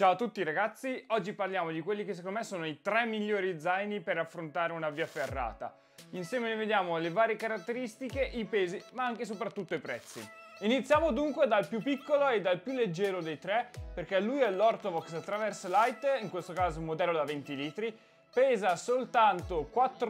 Ciao a tutti ragazzi, oggi parliamo di quelli che secondo me sono i 3 migliori zaini per affrontare una via ferrata. Insieme ne vediamo le varie caratteristiche, i pesi, ma anche e soprattutto i prezzi. Iniziamo dunque dal più piccolo e dal più leggero dei tre, perché lui è l'Orthovox Traverse Lite, in questo caso un modello da 20 litri, pesa soltanto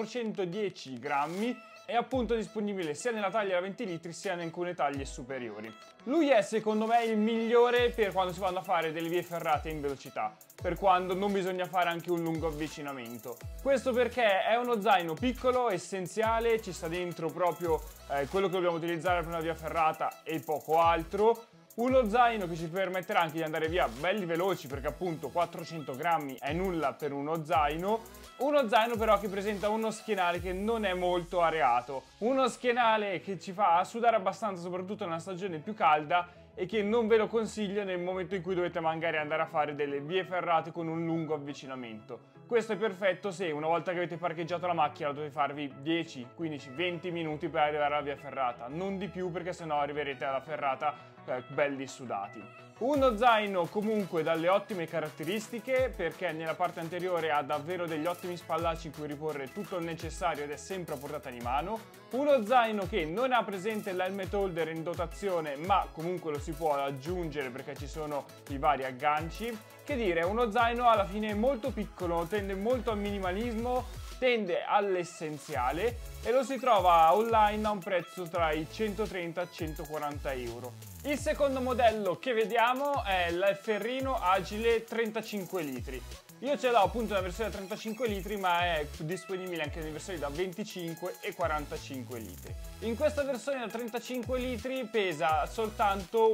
410 grammi, è appunto disponibile sia nella taglia da 20 litri sia in alcune taglie superiori. Lui è secondo me il migliore per quando si vanno a fare delle vie ferrate in velocità, per quando non bisogna fare anche un lungo avvicinamento. Questo perché è uno zaino piccolo, essenziale, ci sta dentro proprio quello che dobbiamo utilizzare per una via ferrata e poco altro. Uno zaino che ci permetterà anche di andare via belli veloci, perché appunto 400 grammi è nulla per uno zaino. Uno zaino però che presenta uno schienale che non è molto areato, uno schienale che ci fa sudare abbastanza soprattutto nella stagione più calda e che non ve lo consiglio nel momento in cui dovete magari andare a fare delle vie ferrate con un lungo avvicinamento. Questo è perfetto se una volta che avete parcheggiato la macchina dovete farvi 10, 15, 20 minuti per arrivare alla via ferrata, non di più perché sennò arriverete alla ferrata belli sudati. Uno zaino comunque dalle ottime caratteristiche, perché nella parte anteriore ha davvero degli ottimi spallacci in cui riporre tutto il necessario ed è sempre a portata di mano. Uno zaino che non ha presente l'helmet holder in dotazione, ma comunque lo si può aggiungere perché ci sono i vari agganci. Che dire, uno zaino alla fine molto piccolo, tende molto al minimalismo, tende all'essenziale e lo si trova online a un prezzo tra i 130 e 140 euro. Il secondo modello che vediamo è il Ferrino Agile 35 litri. Io ce l'ho appunto nella versione da 35 litri, ma è disponibile anche nelle versioni da 25 e 45 litri. In questa versione da 35 litri pesa soltanto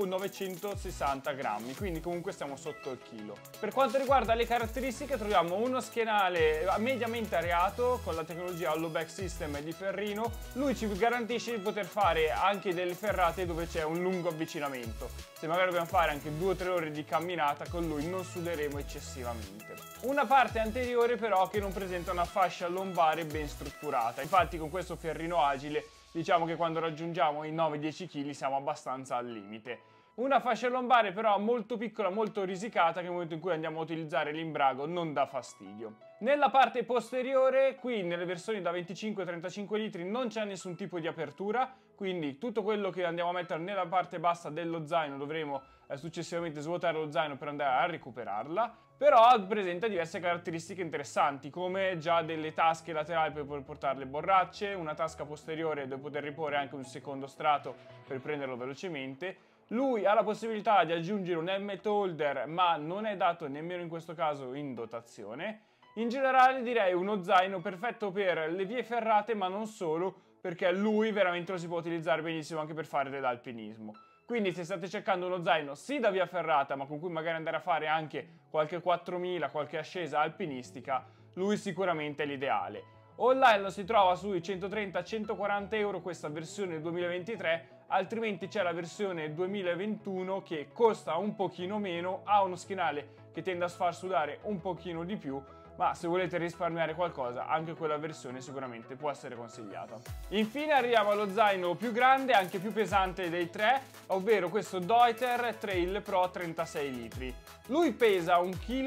960 grammi, quindi comunque stiamo sotto il chilo. Per quanto riguarda le caratteristiche troviamo uno schienale mediamente areato con la tecnologia Hollow Back System di Ferrino. Lui ci garantisce di poter fare anche delle ferrate dove c'è un lungo avvicinamento. Se magari dobbiamo fare anche 2 o 3 ore di camminata, con lui non suderemo eccessivamente. Una parte anteriore però che non presenta una fascia lombare ben strutturata, infatti con questo Ferrino Agile diciamo che quando raggiungiamo i 9-10 kg siamo abbastanza al limite. Una fascia lombare però molto piccola, molto risicata, che nel momento in cui andiamo a utilizzare l'imbrago non dà fastidio. Nella parte posteriore, qui nelle versioni da 25-35 litri non c'è nessun tipo di apertura, quindi tutto quello che andiamo a mettere nella parte bassa dello zaino dovremo successivamente svuotare lo zaino per andare a recuperarla, però presenta diverse caratteristiche interessanti, come già delle tasche laterali per poter portare le borracce, una tasca posteriore dove poter riporre anche un secondo strato per prenderlo velocemente. Lui ha la possibilità di aggiungere un helmet holder, ma non è dato nemmeno in questo caso in dotazione. In generale direi uno zaino perfetto per le vie ferrate, ma non solo, perché lui veramente lo si può utilizzare benissimo anche per fare dell'alpinismo. Quindi se state cercando uno zaino sì da via ferrata, ma con cui magari andare a fare anche qualche 4000, qualche ascesa alpinistica, lui sicuramente è l'ideale. Online lo si trova sui 130-140 euro questa versione 2023, altrimenti c'è la versione 2021 che costa un pochino meno, ha uno schienale che tende a far sudare un pochino di più, ma se volete risparmiare qualcosa anche quella versione sicuramente può essere consigliata. Infine arriviamo allo zaino più grande, anche più pesante dei tre, ovvero questo Deuter Trail Pro 36 litri. Lui pesa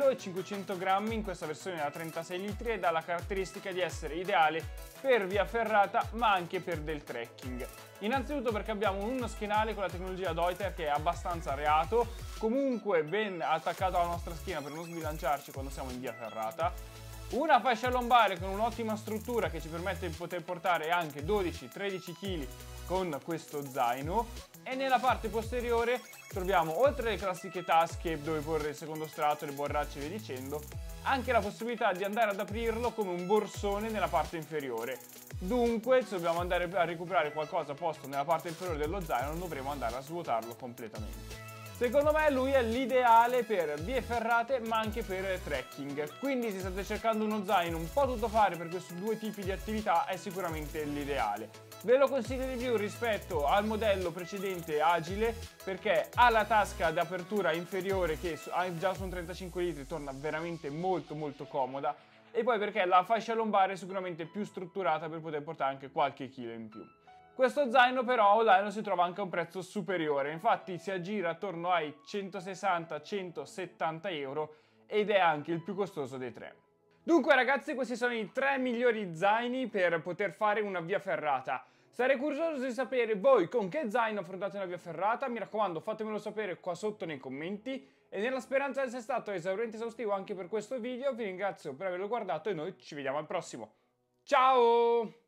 1,5 kg in questa versione da 36 litri ed ha la caratteristica di essere ideale per via ferrata ma anche per del trekking. Innanzitutto perché abbiamo uno schienale con la tecnologia Deuter che è abbastanza areato, comunque ben attaccato alla nostra schiena per non sbilanciarci quando siamo in via ferrata, una fascia lombare con un'ottima struttura che ci permette di poter portare anche 12-13 kg con questo zaino, e nella parte posteriore troviamo, oltre alle classiche tasche dove porre il secondo strato, le borracce e via dicendo, anche la possibilità di andare ad aprirlo come un borsone nella parte inferiore. Dunque, se dobbiamo andare a recuperare qualcosa posto nella parte inferiore dello zaino, non dovremo andare a svuotarlo completamente. Secondo me lui è l'ideale per vie ferrate ma anche per trekking, quindi se state cercando uno zaino un po' tuttofare per questi due tipi di attività è sicuramente l'ideale. Ve lo consiglio di più rispetto al modello precedente Agile perché ha la tasca d'apertura inferiore che già su un 35 litri torna veramente molto comoda, e poi perché la fascia lombare è sicuramente più strutturata per poter portare anche qualche chilo in più. Questo zaino però online si trova anche a un prezzo superiore, infatti si aggira attorno ai 160-170 euro ed è anche il più costoso dei tre. Dunque ragazzi, questi sono i 3 migliori zaini per poter fare una via ferrata. Sarei curioso di sapere voi con che zaino affrontate una via ferrata, mi raccomando fatemelo sapere qua sotto nei commenti e nella speranza di essere stato esauriente e esaustivo anche per questo video vi ringrazio per averlo guardato e noi ci vediamo al prossimo. Ciao!